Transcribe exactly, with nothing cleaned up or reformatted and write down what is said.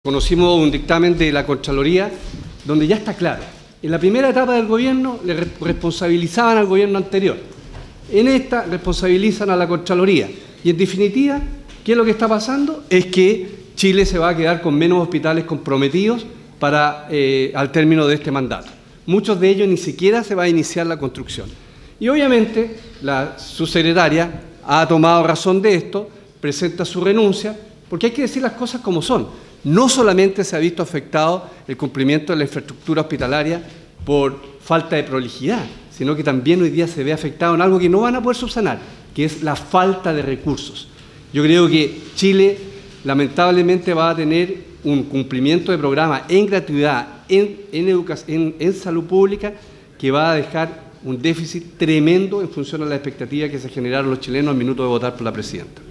Conocimos un dictamen de la Contraloría donde ya está claro. En la primera etapa del gobierno le responsabilizaban al gobierno anterior. En esta responsabilizan a la Contraloría. Y en definitiva, ¿qué es lo que está pasando? Es que Chile se va a quedar con menos hospitales comprometidos para, eh, al término de este mandato. Muchos de ellos ni siquiera se va a iniciar la construcción. Y obviamente la subsecretaria ha tomado razón de esto, presenta su renuncia, porque hay que decir las cosas como son. No solamente se ha visto afectado el cumplimiento de la infraestructura hospitalaria por falta de prolijidad, sino que también hoy día se ve afectado en algo que no van a poder subsanar, que es la falta de recursos. Yo creo que Chile lamentablemente va a tener un cumplimiento de programa en gratuidad, en, en, educación, en, en salud pública, que va a dejar un déficit tremendo en función a las expectativas que se generaron los chilenos al minuto de votar por la presidenta.